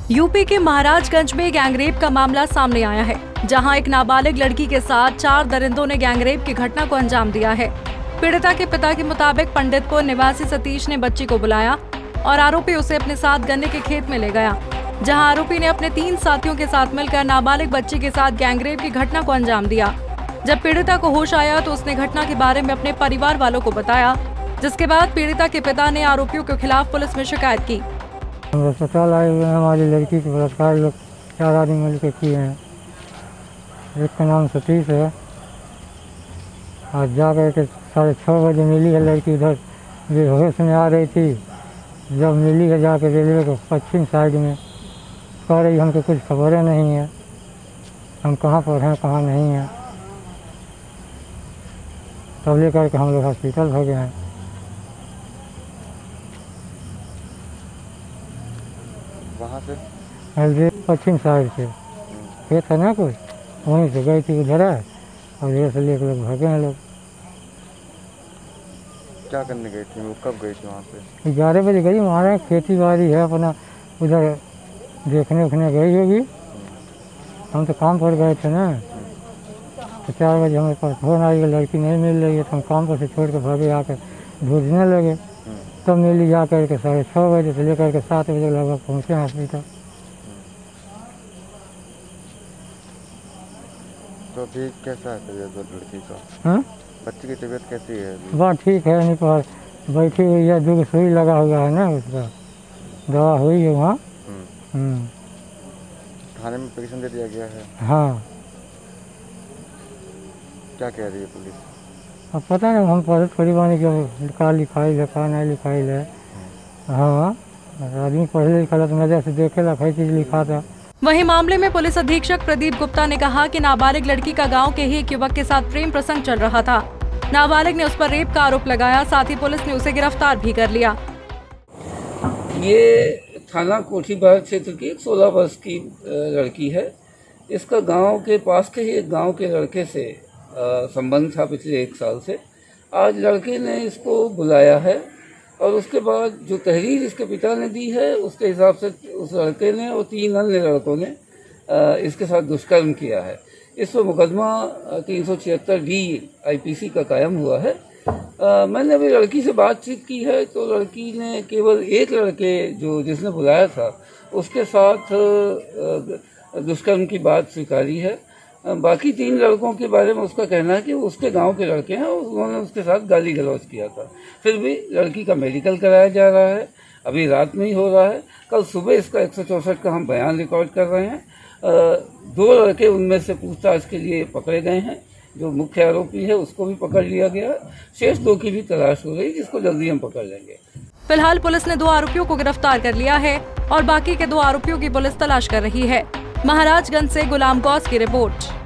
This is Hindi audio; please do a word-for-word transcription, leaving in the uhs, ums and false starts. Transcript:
यूपी के महाराजगंज में गैंगरेप का मामला सामने आया है, जहां एक नाबालिग लड़की के साथ चार दरिंदों ने गैंगरेप की घटना को अंजाम दिया है। पीड़िता के पिता के मुताबिक पंडितपुर निवासी सतीश ने बच्ची को बुलाया और आरोपी उसे अपने साथ गन्ने के खेत में ले गया, जहां आरोपी ने अपने तीन साथियों के साथ मिलकर नाबालिग बच्ची के साथ गैंगरेप की घटना को अंजाम दिया। जब पीड़िता को होश आया तो उसने घटना के बारे में अपने परिवार वालों को बताया, जिसके बाद पीड़िता के पिता ने आरोपियों के खिलाफ पुलिस में शिकायत की। हम अस्पताल आए हुए हैं, हमारी लड़की के बलात्कार लोग चार आदमी मिलकर किए हैं। एक का नाम सतीश है। आज जा कर के साढ़े छः बजे मिली है लड़की, उधर बेहोश में आ रही थी। जब मिली है जाकर रेलवे को पश्चिम साइड में, कह रही हमको कुछ खबरें नहीं है, हम कहाँ पर हैं कहाँ नहीं हैं। तब लेकर के हम लोग हॉस्पिटल हो गए हैं। वहाँ से हल्दी पश्चिम साइड से खेत है ना कुछ, वहीं से गई थी उधर है और इधर से लेकर लोग भागे हैं लोग। क्या करने गई थी वो, कब गई थी वहाँ पे? ग्यारह बजे गई, हमारे खेती बाड़ी है अपना, उधर देखने उखने गई होगी। हम तो काम पर गए थे ना, तो चार बजे हमारे पास फोन आई कि लड़की नहीं मिल रही है, तो हम काम पर से छोड़ कर भागे आकर ढूंढने लगे। तब मिली जा कर के साढ़े छः बजे से लेकर के सात बजे लगभग पहुँचे हॉस्पिटल। तो अभी कैसा है तबीयत लड़की का? हाँ, बच्ची की तबीयत कैसी है? बात ठीक है, नहीं पर बैठी हुई है, दो सुई लगा हुआ है ना, उसका दवा हुई है वहाँ। थाने में एप्लीकेशन दे दिया गया है? हाँ। क्या कह रही है पुलिस? अब पता नहीं, हम पढ़े थोड़ी बानी कि का लिखाई है का नहीं लिखाई है। हाँ, आदमी पढ़े लिखा तो नजर से देखेला कई चीज लिखा था। वहीं मामले में पुलिस अधीक्षक प्रदीप गुप्ता ने कहा कि नाबालिग लड़की का गांव के ही एक युवक के साथ प्रेम प्रसंग चल रहा था। नाबालिग ने उस पर रेप का आरोप लगाया, साथ ही पुलिस ने उसे गिरफ्तार भी कर लिया। ये थाना कोठी बाजार क्षेत्र की एक सोलह वर्ष की लड़की है। इसका गांव के पास के ही एक गांव के लड़के से संबंध था पिछले एक साल से। आज लड़के ने इसको बुलाया है और उसके बाद जो तहरीर इसके पिता ने दी है उसके हिसाब से उस लड़के ने और तीन अन्य लड़कों ने इसके साथ दुष्कर्म किया है। इस पर मुकदमा तीन सौ छिहत्तर डी आई पी सी का कायम हुआ है। आ, मैंने अभी लड़की से बातचीत की है तो लड़की ने केवल एक लड़के जो जिसने बुलाया था उसके साथ दुष्कर्म की बात स्वीकारी है। बाकी तीन लड़कों के बारे में उसका कहना है कि उसके गांव के लड़के हैं और उन्होंने उसके साथ गाली गलौज किया था। फिर भी लड़की का मेडिकल कराया जा रहा है, अभी रात में ही हो रहा है। कल सुबह इसका एक सौ चौसठ का हम बयान रिकॉर्ड कर रहे हैं। दो लड़के उनमें से पूछताछ के लिए पकड़े गए हैं। जो मुख्य आरोपी है उसको भी पकड़ लिया गया है। शेष दो की भी तलाश हो रही, जिसको जल्दी हम पकड़ लेंगे। फिलहाल पुलिस ने दो आरोपियों को गिरफ्तार कर लिया है और बाकी के दो आरोपियों की पुलिस तलाश कर रही है। महाराजगंज से गुलाम गौस की रिपोर्ट।